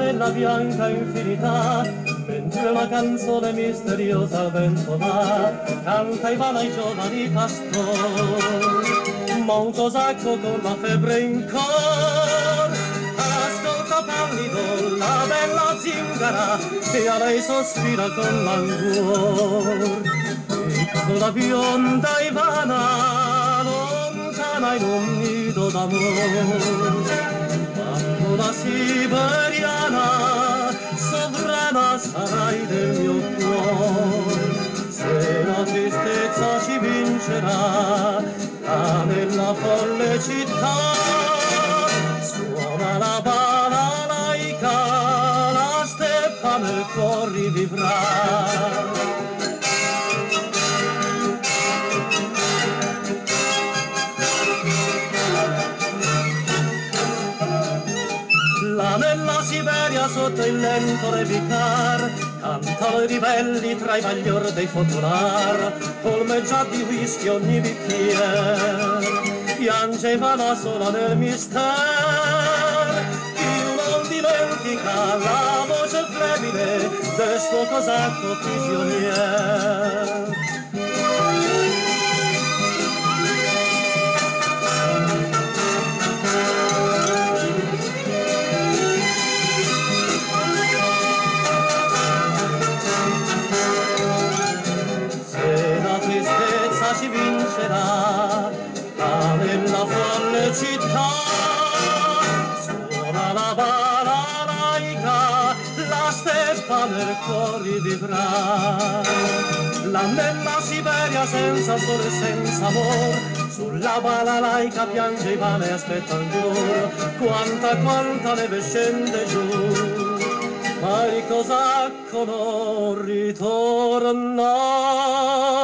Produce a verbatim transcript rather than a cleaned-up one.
nella bianca infinità, mentre una canzone misteriosa al vento va, canta Ivana ai giovani pastori. Ma un cosacco con la febbre in cor ascolta pallido la bella zingara e a lei sospira con languor. Piccola bionda Ivana lontana in un nido d'amor, bambola siberiana sovrana sarai del mio cuore. Se la tristezza ci vincerà là nella folle città, suona la balalaica, la steppa nel cuore rivivrà. Là nella Siberia sotto il lento revicar cantano i ribelli tra i baglior dei fotolar, colmeggiati di whisky ogni bicchiere, piangeva la sola nel mister. Io non dimentica la voce flebile del suo cosacco prigionier. Si vincerà là nella folle città, suona la balalaica, la steppa nel cuore vivrà. Là nella Siberia senza sole e senza amor, sulla balalaica piange Ivana e aspetta ancora. Quanta quanta neve scende giù, ma il cosacco non ritorna.